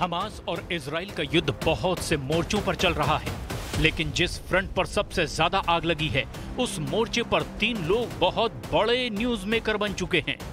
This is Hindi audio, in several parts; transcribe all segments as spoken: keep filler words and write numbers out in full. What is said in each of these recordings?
हमास और इजराइल का युद्ध बहुत से मोर्चों पर चल रहा है, लेकिन जिस फ्रंट पर सबसे ज्यादा आग लगी है उस मोर्चे पर तीन लोग बहुत बड़े न्यूज मेकर बन चुके हैं।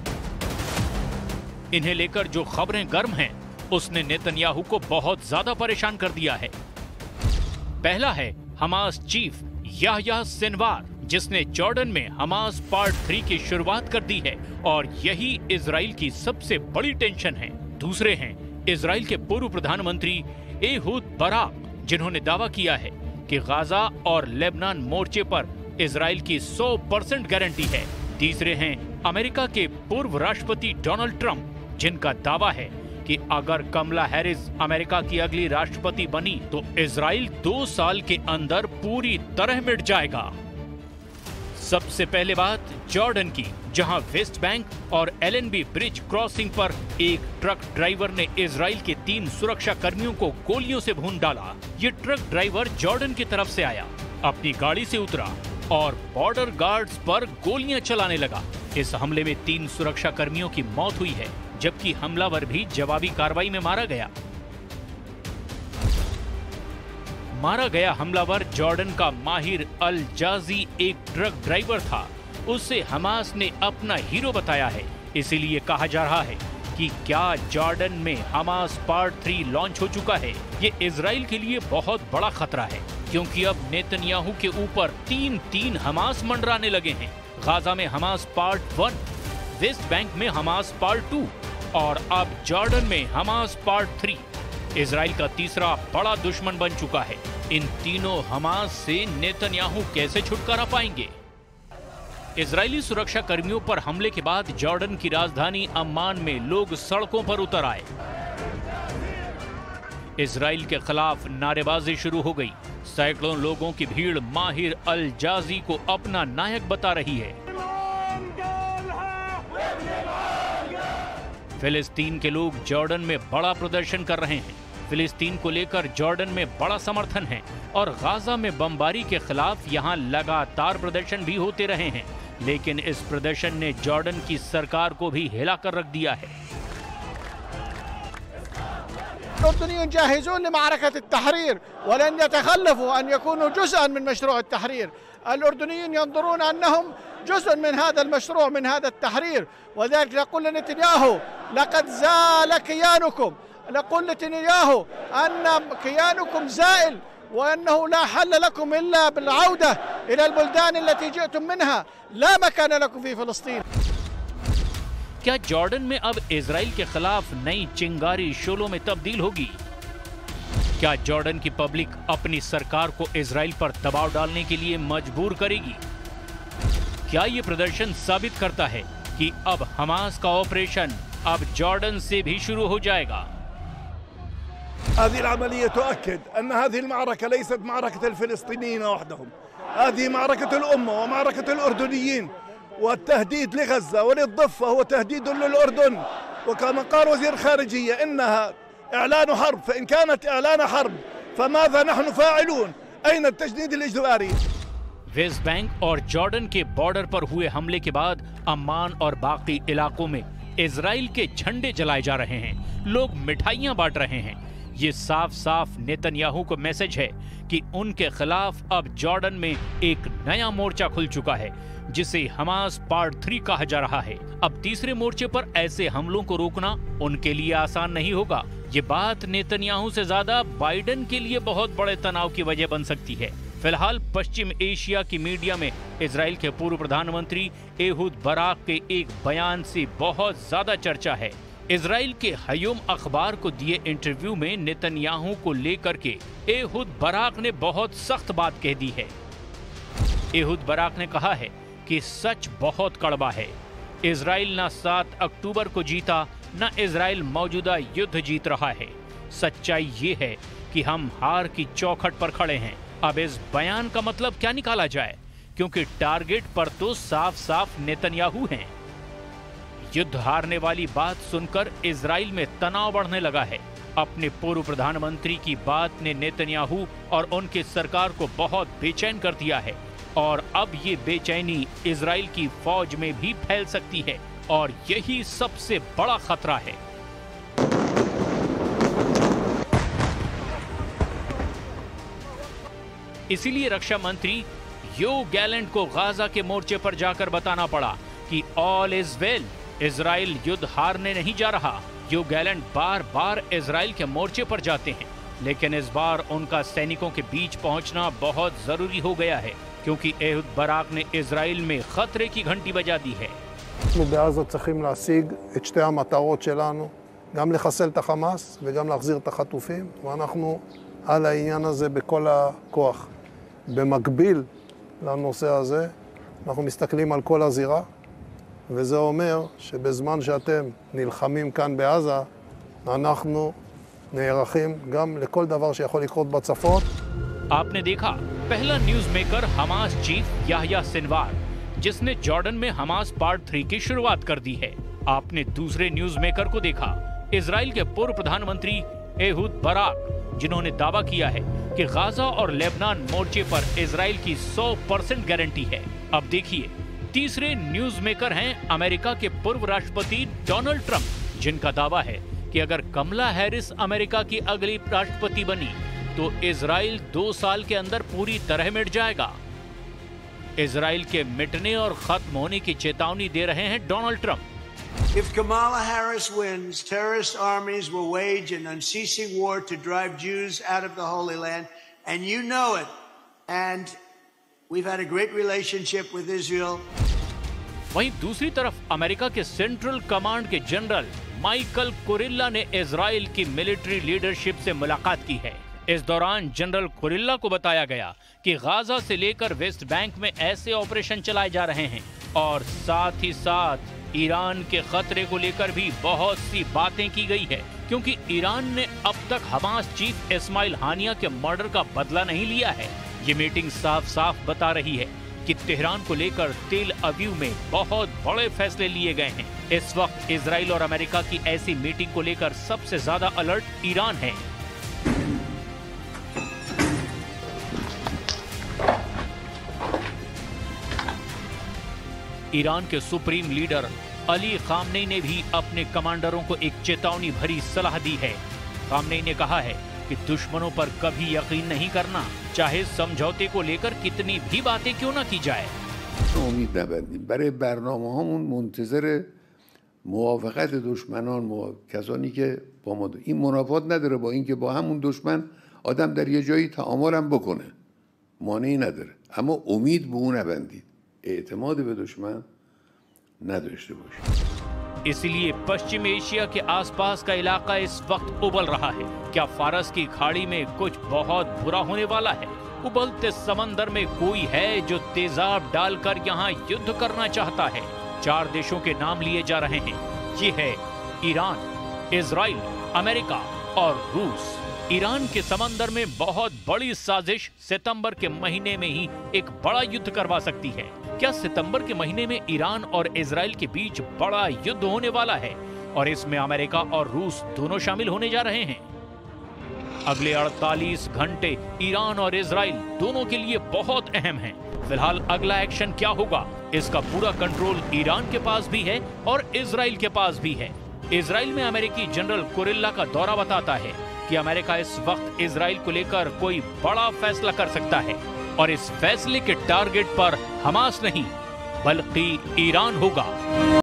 इन्हें लेकर जो खबरें गर्म हैं, उसने नेतन्याहू को बहुत ज्यादा परेशान कर दिया है। पहला है हमास चीफ याह्या सिनवार, जिसने जॉर्डन में हमास पार्ट थ्री की शुरुआत कर दी है और यही इजराइल की सबसे बड़ी टेंशन है। दूसरे हैं इजराइल के पूर्व प्रधानमंत्री एहूद बराक, जिन्होंने दावा किया है कि गाजा और लेबनान मोर्चे पर इजराइल की सौ परसेंट गारंटी है। तीसरे हैं अमेरिका के पूर्व राष्ट्रपति डोनाल्ड ट्रंप, जिनका दावा है कि अगर कमला हैरिस अमेरिका की अगली राष्ट्रपति बनी तो इजराइल दो साल के अंदर पूरी तरह मिट जाएगा। सबसे पहले बात जॉर्डन की, जहां वेस्ट बैंक और Allenby bridge crossing पर एक ट्रक ड्राइवर ने इजराइल के तीन सुरक्षा कर्मियों को गोलियों से भून डाला। ये ट्रक ड्राइवर जॉर्डन की तरफ से आया, अपनी गाड़ी से उतरा और बॉर्डर गार्ड्स पर गोलियां चलाने लगा। इस हमले में तीन सुरक्षा कर्मियों की मौत हुई है, जबकि हमलावर भी जवाबी कार्रवाई में मारा गया। मारा गया हमलावर जॉर्डन का माहिर अल जाजी एक ट्रक ड्राइवर था। उसे हमास ने अपना हीरो बताया है। इसीलिए कहा जा रहा है कि क्या जॉर्डन में हमास पार्ट थ्री लॉन्च हो चुका है। ये इजराइल के लिए बहुत बड़ा खतरा है, क्योंकि अब नेतन्याहू के ऊपर तीन तीन हमास मंडराने लगे हैं। गाजा में Hamas part one, West Bank में हमास पार्ट टू और अब जॉर्डन में हमास पार्ट थ्री। इजराइल का तीसरा बड़ा दुश्मन बन चुका है। इन तीनों हमास से नेतन्याहू कैसे छुटकारा पाएंगे? इजरायली सुरक्षा कर्मियों पर हमले के बाद जॉर्डन की राजधानी अम्मान में लोग सड़कों पर उतर आए। इजराइल के खिलाफ नारेबाजी शुरू हो गई। सैकड़ों लोगों की भीड़ माहिर अल जाजी को अपना नायक बता रही है। फिलिस्तीन के लोग जॉर्डन में बड़ा प्रदर्शन कर रहे हैं। फिलिस्तीन को लेकर जॉर्डन में बड़ा समर्थन है और गाजा में बमबारी के खिलाफ यहां लगातार प्रदर्शन भी होते रहे हैं, लेकिन इस प्रदर्शन ने जॉर्डन की सरकार को भी हिलाकर रख दिया है। الأردنيون جاهزون لمعركة التحرير ولن يتخلفوا أن يكونوا جزءا من مشروع التحرير. الأردنيين ينظرون أنهم جزء من هذا المشروع، من هذا التحرير، وذلك نقول لنتنياهو لقد زال كيانكم، نقول لنتنياهو أن كيانكم زائل وأنه لا حل لكم إلا بالعودة إلى البلدان التي جئتم منها، لا مكان لكم في فلسطين। क्या जॉर्डन में अब इजराइल के खिलाफ नई चिंगारी शोलों में तब्दील होगी? क्या जॉर्डन की पब्लिक अपनी सरकार को इजराइल पर दबाव डालने के लिए मजबूर करेगी? क्या ये प्रदर्शन साबित करता है कि अब हमास का ऑपरेशन अब जॉर्डन से भी शुरू हो जाएगा? هذه العملية تؤكد أن هذه المعركة ليست معركة الفلسطينيين وحدهم، هذه معركة الأمة ومعركة الأردنيين، والتهديد لغزة وللضفة هو تهديد للأردن. وكما قال وزير الخارجية إنها إعلان حرب، فإن كانت إعلان حرب فماذا نحن فاعلون؟ أين التجنيد الإجباري؟ वेस्ट बैंक और जॉर्डन के बॉर्डर पर हुए हमले के बाद अम्मान और बाकी इलाकों में इजराइल के झंडे जलाए जा रहे हैं, लोग मिठाइयां बांट रहे हैं। ये साफ साफ नेतन्याहू को मैसेज है कि उनके खिलाफ अब जॉर्डन में एक नया मोर्चा खुल चुका है, जिसे हमास पार्ट थ्री कहा जा रहा है। अब तीसरे मोर्चे पर ऐसे हमलों को रोकना उनके लिए आसान नहीं होगा। ये बात नेतन्याहू से ज्यादा बाइडेन के लिए बहुत बड़े तनाव की वजह बन सकती है। फिलहाल पश्चिम एशिया की मीडिया में इजराइल के पूर्व प्रधानमंत्री एहूद बराक के एक बयान से बहुत ज्यादा चर्चा है। इजराइल के हयोम अखबार को दिए इंटरव्यू में नेतन्याहू को लेकर के एहूद बराक ने बहुत सख्त बात कह दी है। एहूद बराक ने कहा है कि सच बहुत कड़वा है। इजराइल न सात अक्टूबर को जीता, न इजराइल मौजूदा युद्ध जीत रहा है। सच्चाई ये है कि हम हार की चौखट पर खड़े हैं। अब इस बयान का मतलब क्या निकाला जाए, क्योंकि टारगेट पर तो साफ साफ नेतन्याहू हैं। युद्ध हारने वाली बात सुनकर इजराइल में तनाव बढ़ने लगा है। अपने पूर्व प्रधानमंत्री की बात ने नेतन्याहू और उनकी सरकार को बहुत बेचैन कर दिया है और अब ये बेचैनी इजराइल की फौज में भी फैल सकती है और यही सबसे बड़ा खतरा है। इसीलिए रक्षा मंत्री यो गैलेंट को गाजा के मोर्चे पर जाकर बताना पड़ा कि ऑल इज वेल, इजराइल युद्ध हारने नहीं जा रहा। यो गैलेंट बार बार इजराइल के मोर्चे पर जाते हैं, लेकिन इस बार उनका सैनिकों के बीच पहुंचना बहुत जरूरी हो गया है, क्योंकि एहुद बराक ने इजराइल में खतरे की घंटी बजा दी है। אנחנו בעזה צריכים להשיג את שתי המטרות שלנו, גם לחסל את החמאס וגם להחזיר את החטופים, ואנחנו על העניין הזה בכל הכוח. במקביל לנושא הזה, אנחנו מסתכלים על כל הזירה, וזה אומר שבזמן שאתם נלחמים כאן בעזה, אנחנו נערכים גם לכל דבר שיכול לקרות בצפון. आपने देखा पहला news maker Hamas chief Yahya Sinwar, जिसने जॉर्डन में हमास पार्ट थ्री की शुरुआत कर दी है। आपने दूसरे न्यूज मेकर को देखा, इजराइल के पूर्व प्रधानमंत्री एहुद बराक, जिन्होंने दावा किया है कि गाजा और लेबनान मोर्चे पर इजराइल की सौ परसेंट गारंटी है। अब देखिए तीसरे न्यूज मेकर हैं अमेरिका के पूर्व राष्ट्रपति डोनाल्ड ट्रंप, जिनका दावा है कि अगर कमला हैरिस अमेरिका की अगली राष्ट्रपति बनी तो इजराइल दो साल के अंदर पूरी तरह मिट जाएगा। इजराइल के मिटने और खत्म होने की चेतावनी दे रहे हैं Donald Trump. If Kamala Harris wins, terrorist armies will wage an unceasing war to drive Jews out of the Holy Land, and you know it. And we've had a great relationship with Israel. वहीं दूसरी तरफ अमेरिका के सेंट्रल कमांड के जनरल माइकल कुरिल्ला ने इजराइल की मिलिट्री लीडरशिप से मुलाकात की है। इस दौरान जनरल कुरिल्ला को बताया गया कि गाजा से लेकर वेस्ट बैंक में ऐसे ऑपरेशन चलाए जा रहे हैं और साथ ही साथ ईरान के खतरे को लेकर भी बहुत सी बातें की गई है, क्योंकि ईरान ने अब तक हमास चीफ इस्माइल हानिया के मर्डर का बदला नहीं लिया है। ये मीटिंग साफ साफ बता रही है कि तेहरान को लेकर तेल अवीव में बहुत बड़े फैसले लिए गए हैं। इस वक्त इजराइल और अमेरिका की ऐसी मीटिंग को लेकर सबसे ज्यादा अलर्ट ईरान है। ईरान के सुप्रीम लीडर अली खामनेई ने भी अपने कमांडरों को एक चेतावनी भरी सलाह दी है। खामनेई ने कहा है कि दुश्मनों पर कभी यकीन नहीं करना, चाहे समझौते को लेकर कितनी भी बातें क्यों ना की जाए। امید نبندیم برای برنامه‌هامون منتظر موافقت دشمنان، کسانی که با ما این منافات نداره با اینکه با همون دشمن آدم در یه جایی تعامل هم بکنه، مانعی نداره، اما امید به اون نبندید، اعتماد به دشمن نداشته باشید। इसलिए पश्चिम एशिया के आसपास का इलाका इस वक्त उबल रहा है। क्या फारस की खाड़ी में कुछ बहुत बुरा होने वाला है? उबलते समंदर में कोई है जो तेजाब डालकर यहाँ युद्ध करना चाहता है? चार देशों के नाम लिए जा रहे हैं। ये है ईरान, इजराइल, अमेरिका और रूस। ईरान के समंदर में बहुत बड़ी साजिश सितंबर के महीने में ही एक बड़ा युद्ध करवा सकती है। क्या सितंबर के महीने में ईरान और इजराइल के बीच बड़ा युद्ध होने वाला है और इसमें अमेरिका और रूस दोनों शामिल होने जा रहे हैं? अगले अड़तालीस घंटे ईरान और इजराइल दोनों के लिए बहुत अहम हैं। फिलहाल अगला एक्शन क्या होगा, इसका पूरा कंट्रोल ईरान के पास भी है और इजराइल के पास भी है। इजराइल में अमेरिकी जनरल कुरिल्ला का दौरा बताता है कि अमेरिका इस वक्त इजराइल को लेकर कोई बड़ा फैसला कर सकता है और इस फैसले के टारगेट पर हमास नहीं बल्कि ईरान होगा।